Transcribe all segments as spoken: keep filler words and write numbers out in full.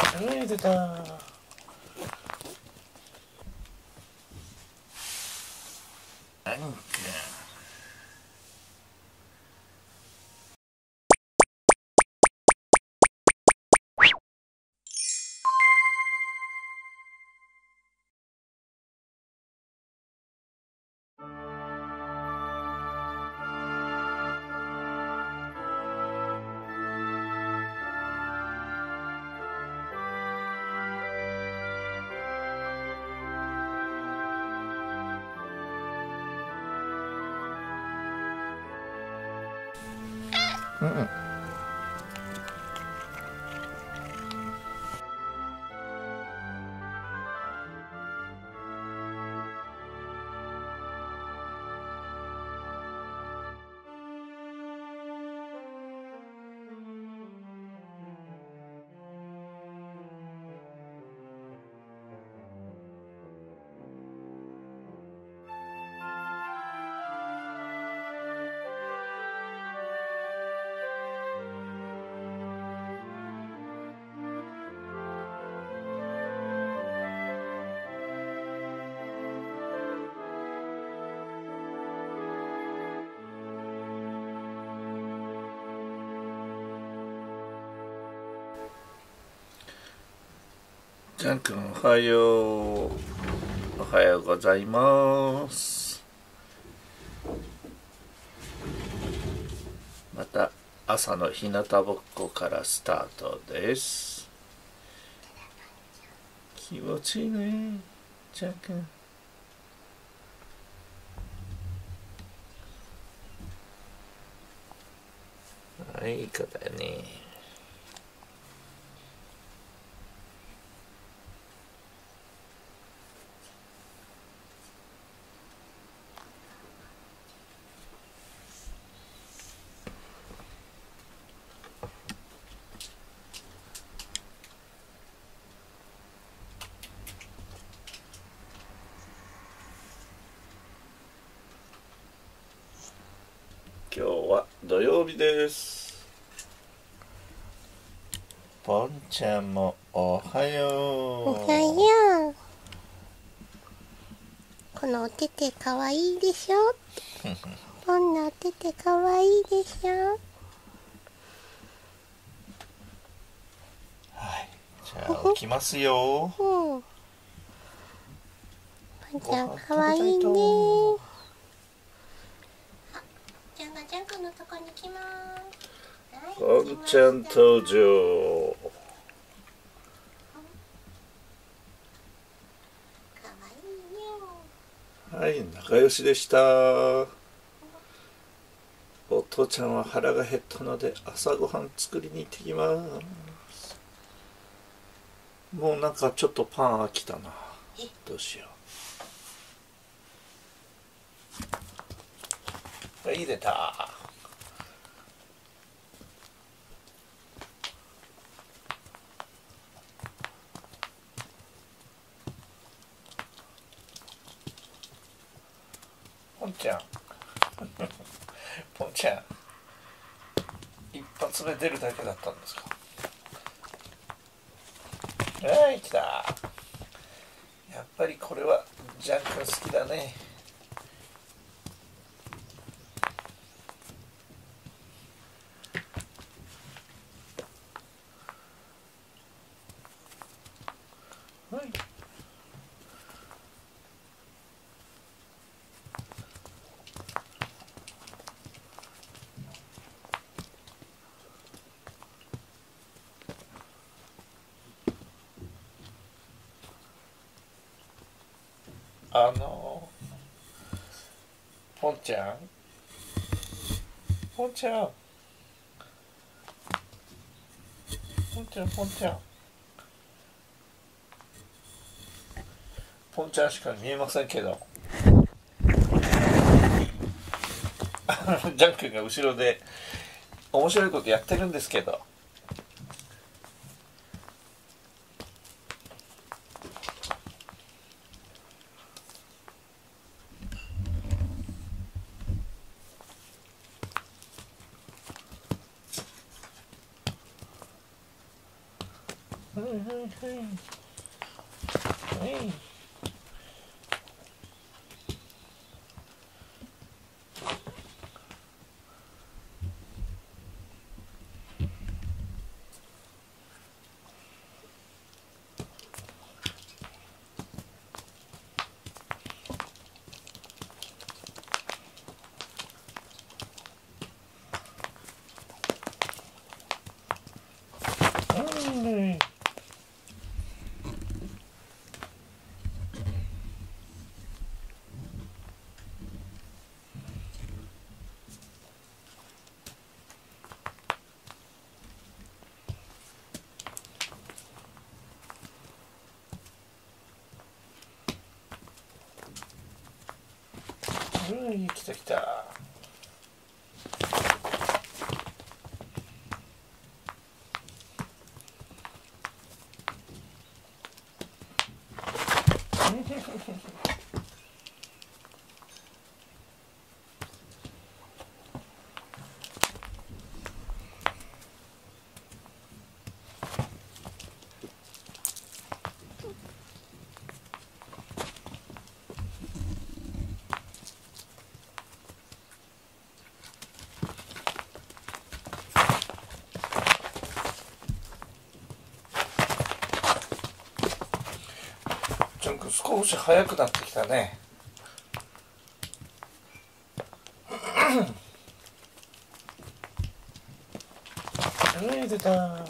えー、出た。うんうん。ジャン君おはよう。おはようございます。また朝の日向ぼっこからスタートです。気持ちいいね、ジャン君。はい、いい子だよね。今日は土曜日です。ポンちゃんもおはよう。 おはよう。このお手手かわいいでしょポンのお手手かわいいでしょ。 はい、じゃあ起きますよ。 うん。ポンちゃんかわいいね。あ、じゃあジャン君のとこに来ます。 ポンちゃん登場。はい、仲良しでした。お父ちゃんは腹が減ったので朝ごはん作りに行ってきます。もうなんかちょっとパン飽きたな。どうしよう。はい、出た。ポンちゃんポンちゃん一発目出るだけだったんですか。はい、来た。やっぱりこれはジャン君好きだね。はい、あのポンちゃんポンちゃんポンちゃんポンちゃんポンちゃんしか見えませんけどジャン君が後ろで面白いことやってるんですけど。 はいはいはいはい。うん、来た来た。ちょっと少し早くなってきたね。うん、出た。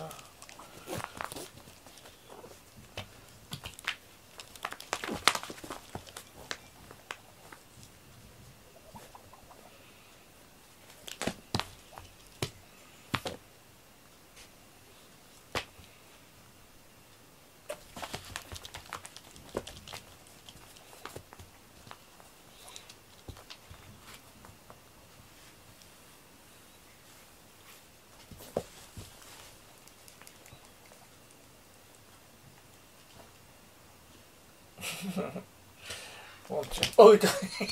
もうちょおいと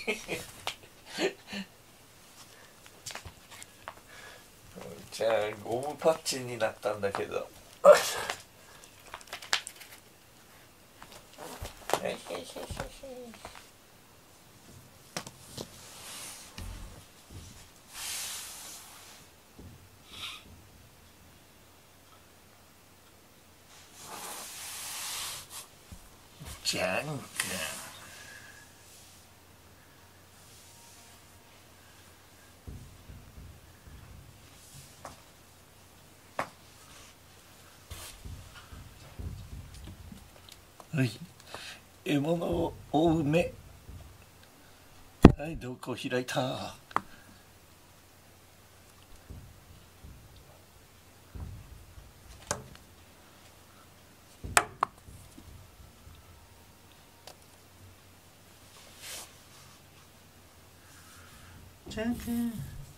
じゃあゴムパッチンになったんだけど。ジャンク。はい、獲物を追う目。はい、瞳孔開いた。ジャン君。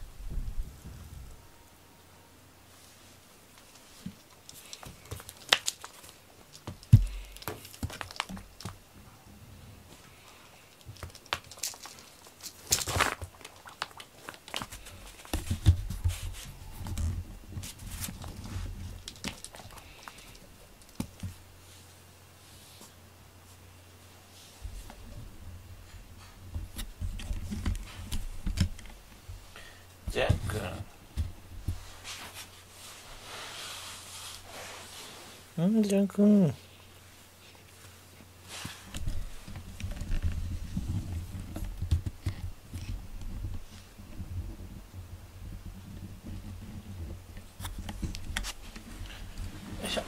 ジャン君。うん、ジャン君。よいしょ。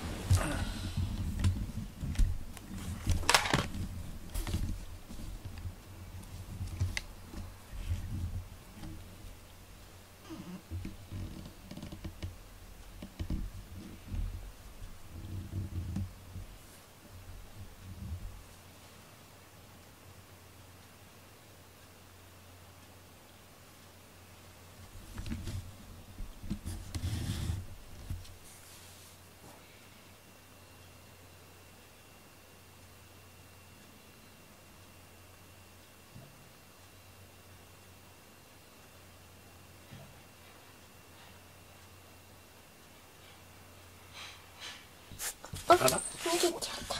あら逃げちゃった。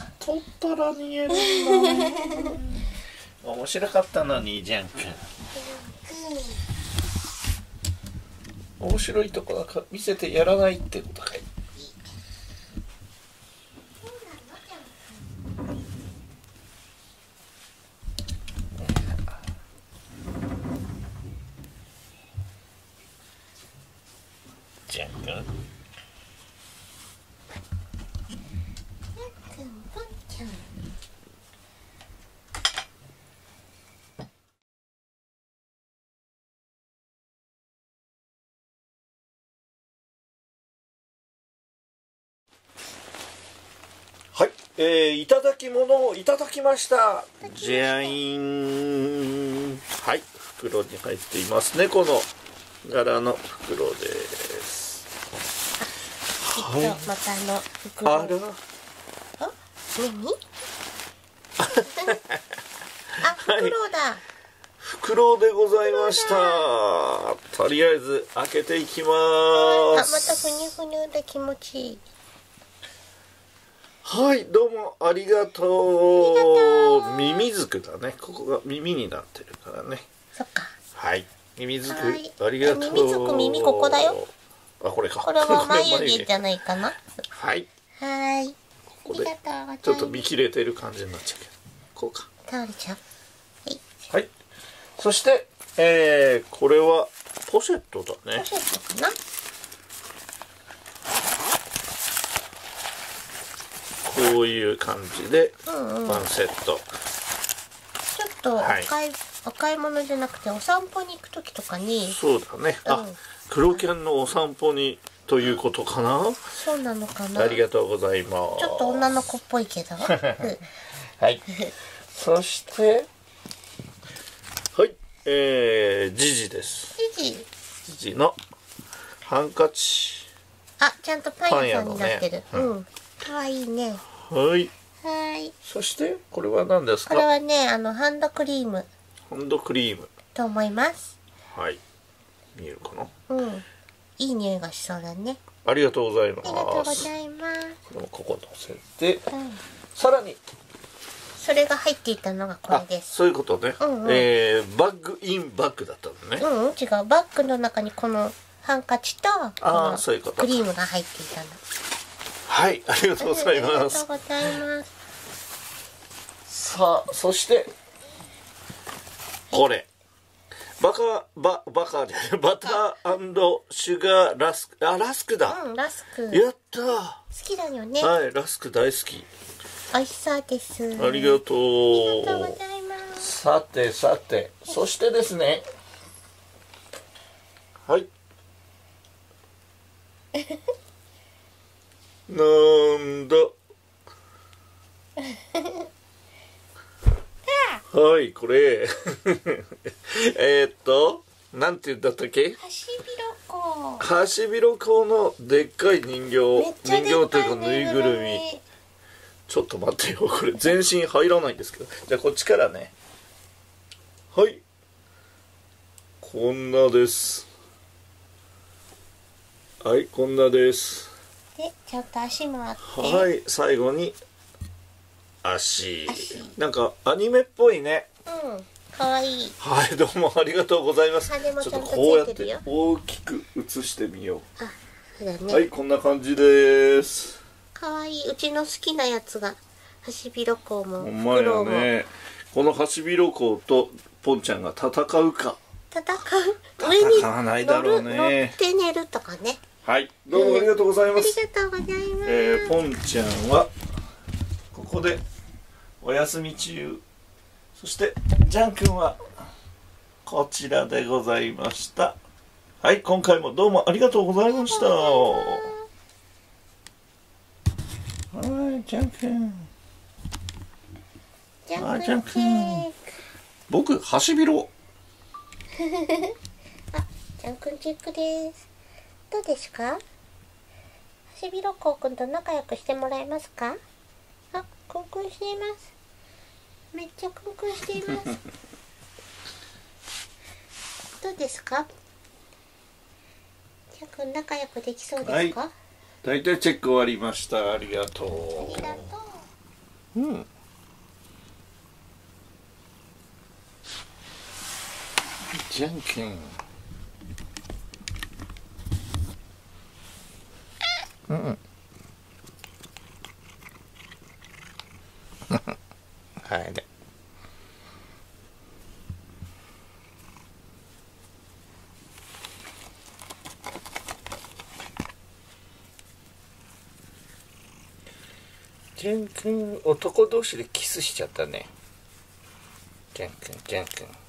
取ったら逃げるんだね。面白かったのにジャン君。面白いとこなんか見せてやらないってことかい。ジャン君。はい、えー、いただき物をいただきました。じゃいん。はい、袋に入っていますね。この柄の袋です。 はい、またあの袋。 あら。 あ、耳？あ、袋だ。 袋でございました。とりあえず開けていきます。あ、またふにゅふにゅで気持ちいい。 はい、どうもありがとう。ミミズクだね。ここが耳になってるからね。 そっか。 はい、ミミズク、 はい、 ありがとう。 ミミズク耳ここだよ。 あ、これか。 これは眉毛じゃないかな。 はい。 はい。 ここでちょっと見切れてる感じになっちゃうけど、こうか。 倒れちゃう。はい。 はい。そして、えー、これはポシェットだね。 ポシェットかな。 こういう感じでワンセット。 ちょっとお買い、はい、お買い物じゃなくてお散歩に行く時とかに。 そうだね。うん、あ、黒犬のお散歩にということかな。 そうなのかな。 ありがとうございます。 ちょっと女の子っぽいけど。 はい。そしてはい、えー、ジジです。 ジジ。 ジジのハンカチ。 あ、ちゃんとパン屋さんになってる。ね、うん。可愛いね。 はい。 はい。 そしてこれは何ですか。 これはね、あのハンドクリーム。 ハンドクリーム。 と思います。 はい。見えるかな。 うん。いい匂いがしそうだね。 ありがとうございます。 ありがとうございます。 これもここ乗せて、 うん、 さらに。 それが入っていたのがこれです。 そういうことね。うんうん、えー、バッグインバッグだったのね。 うん、違う。バッグの中にこのハンカチとこのクリームが入っていたの。 はい、ありがとうございます。ありがとうございます。 さあ、そしてこれバカババカでバター&シュガーラスク、あ、ラスクだ。 うん、ラスク。 やった。好きだよね。 はい、ラスク大好き。 美味しそうです。 ありがとう。 ありがとうございます。 さてさて、そしてですね。はい。なんだ。はい、これ。えっと、なんて言ったっけ。 ハシビロコウ。 ハシビロコウのでっかい人形。人形というかぬいぐるみ。ちょっと待ってよ、これ全身入らないんですけど。じゃあこっちからね。はい。こんなです。はい、こんなです。 で、ちゃんと足もあって。 はい、最後に足。なんかアニメっぽいね。 うん、かわいい。 はい、どうもありがとうございます。 ちょっとこうやって大きく映してみよう。 あ、そうだね。 はい、こんな感じです。 かわいい。うちの好きなやつがハシビロコウもフクロウも。ね、このハシビロコウとポンちゃんが戦うか。 戦う。上に戦わないだろうね。 乗って寝るとかね。 はい、どうもありがとうございます。 ありがとうございます。 えー、ポンちゃんはここでお休み中。そしてジャン君はこちらでございました。はい、今回もどうもありがとうございました。はい、ジャン君。 ジャン君。ジャン君。 僕ハシビロ。 あ、ジャン君チェックです。どうですか？ハシビロコウくんと仲良くしてもらえますか？あ、クンクンしています。めっちゃクンクンしています。どうですか？ジャン君仲良くできそうですか？ はい、 大体チェック終わりました。ありがとありがとう。うん。じゃんけん。うん。はい。ジャン君、男同士でキスしちゃったね。ジャン君、ジャン君。